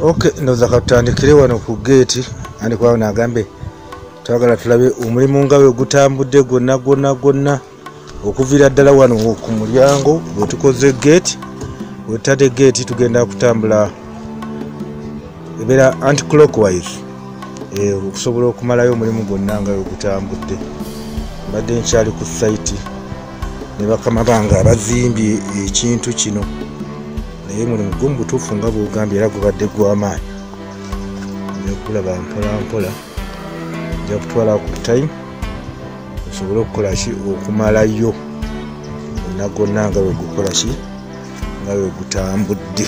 Okay, ndoza katandikire wano ku gate andi kwawo nagambe twagala tulabe omulimu nga we gutambudde gonna okuvira ddala wano ku mulyango bwe tukoze gate wetade gate tugenda kutambula ebeera anti-clockwise okusobola okumalayo omulimu gwonna nga we gutambudde. Mbadde nkyali ku site ne bakama bange abazimbye ekintu kino naye mulimu gumu butuufu nga bwogambye era gubadde gw'amaanyi. Nekulaba mpola nja kutwala ku time osobole okukola ki okumalayo gonna nga we gukola ki nga we gutambudde.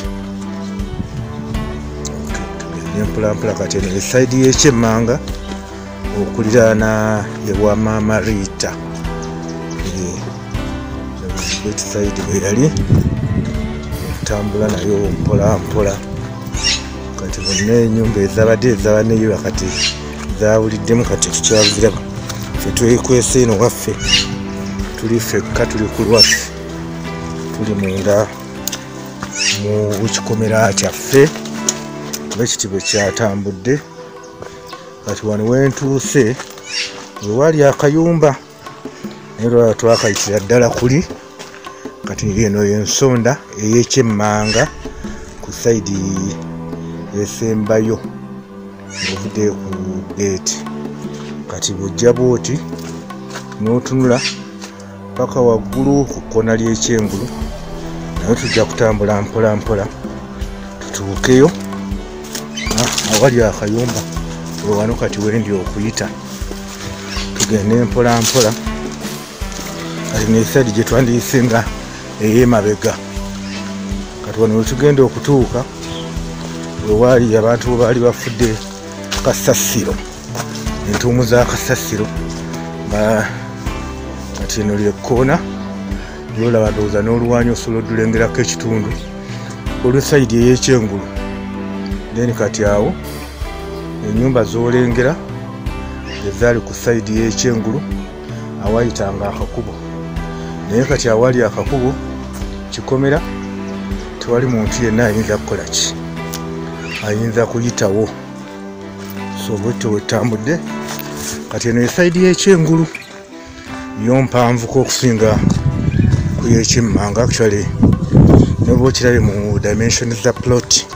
Tugende mpola kati eno eside y'ekyemmanga okuliraana ewa Maama Rita side bwe yali okutambula nayo mpola kati bonna ennyumba ezabadde ezabaneyo kati zawuliddemu kati tukyaziraba ffe twekwese eno waffe tuli ffekka tuli ku lwaffe tuli munda mu kikomera kyaffe kuba ekitibwe kyatambudde. Kati wano wentuuse wewali akayumba naye lwala twakayitira ddala kuli kati eno yensonda ey'ekyemmanga ku saidi esembayo ng'ovudde ku gate. Kati bw'ojja bw'oti n'otunula paka waggulu ku kkona ly'ekyengulu naye tujja kutambula mpola tutuukeyo awali akayumba wano kati wendi okuyita tugende mpola kati nesaidi gye twandiyisenga ey'emabega. Kati wano wetugenda okutuuka wewaali abantu bwe baali bafudde kasasiro entuumu za kasasiro kati eno lyekkoona lyolaba ndowooza n'oluwanyi osobola odulengerako ekitundu olw'esayidi ey'ekyengulu. Then kati awo ennyumba z'olengera ezaali ku sayidi y'ekyengulu awayitanga akakubo naye kati awali akakubo kikomera tewali muntu yenna ayinza kukola ki ayinza kuyitawo. So bwetyo wetambudde kati eno esayidi y'ekyengulu yo mpanvuko okusinga ku y'ekyemmanga actually ne bwe okirabe mu dimension za plot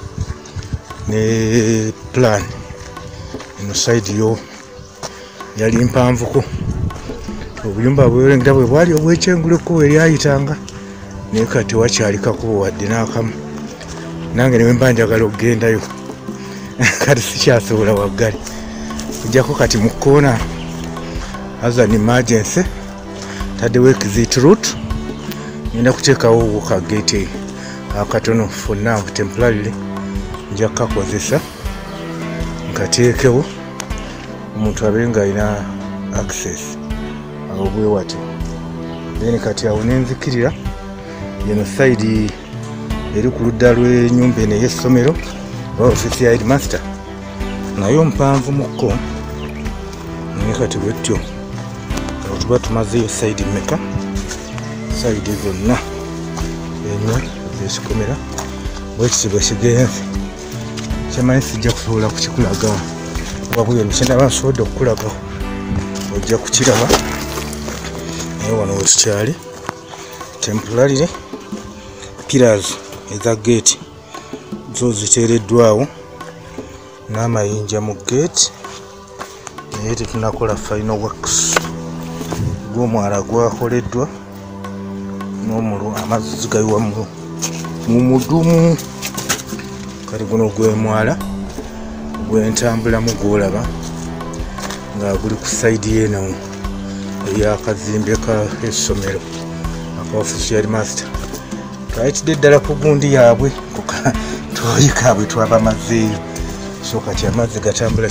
ne plan eno sayidi yo yali mpanvuko. Obuyumba bwolengera bwe bwali obw'ekyenguluko eryayitanga naye kati wakyali kakubo wadde n'akamu nange newe mba njagala okugendayo kati sikyasobola waggali kujjako kati mu kkoona as an emergency taddewo exit route ngenda kuteekawo obuka gate akatono for now temporarily nja kukakozesa nkateekewo omuntu abe nga alina access awo bwe watyo. Then kati awo nenzikirira yeno sayidi eri ku ludda lw'ennyumba eno ey'essomero oba ofisi ya headmaster nayo mpanvu mukko naye kati bwetyo tuba tumazeeyo sayidi mmeka sayidi zonna enyo ekikomera bwekiti bwe kigenze kyamanyi sijja kusobola kukikulaga wabula kyendaba nsobodde okukulagaho ojja kukiraba naye wano wetukyali temporarily pillars eza gate zo ziteereddwawo n'amayinja mu gate naye tetunakola final works gw'omwala gwakoleddwa n'omulwa amazzi gayiwa mu mudumu. Kati guno gw'emwala gwentambulamu gwolaba nga guli ku sayidi y'eno ey'akazimbe ka essomero aka ofisi ya headmaster. Twayitidde ddala ku gundi yaabwe tooyi kaabwe twabamazeeyo so kati amazzi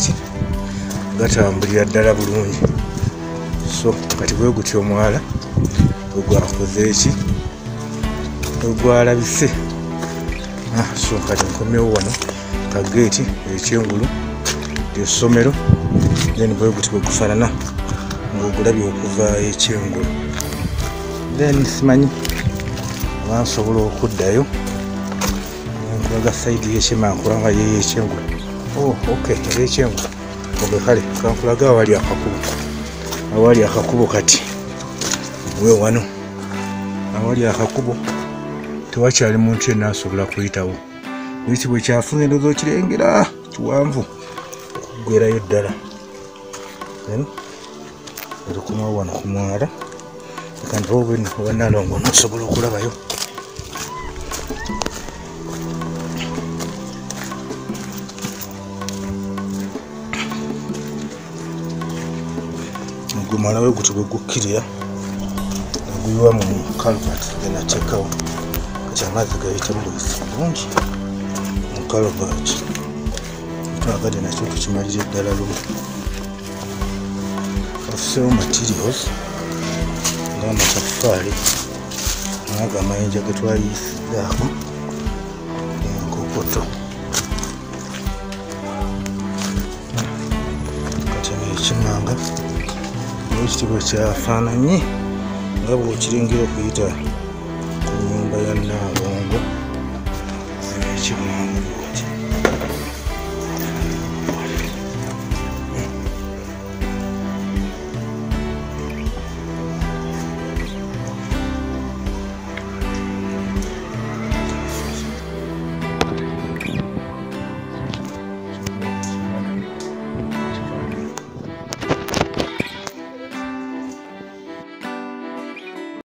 gatambulira ddala bulungi. So kati bwe gutyo omwala bwe gwakoze eki bwe gwalabise. So kati nkomyewo wano ka gate ekyengulu ly'essomero then bwe gutyo bwe gufaanana ng'ogulabye okuva ekyengulu. Then simanyi oba nsobola okuddayo kulaga saidi y'ekimanga kubanga ye ekyengula. Okay, ekyengula. Kale kankulaga awali akakubo kati we wano awali akakubo tewakyali muntu yenna asobola kuyitawo. Ekibwe kyafunye endowooza okirengera kiwanvu okuggwerayo ddala. Olikumawo wano ku mwala kandi oba Nalongo nosobola okulabayo. Gumala we guti bwe gukkirira guyiwa mu kaluvati genateekawo kati amazzi gayita bulungi bulungi mu kaluvati. Twagadde nakyo tukimalira eddala lumu. Bafuseewo materials ng'amataffaali naga amayinja ge twayisizaako enkokoto. Kati n'ekimanga ekitibwe kyafaananye nga bw'okirengera okuyita ku nnyumba ya Naaba.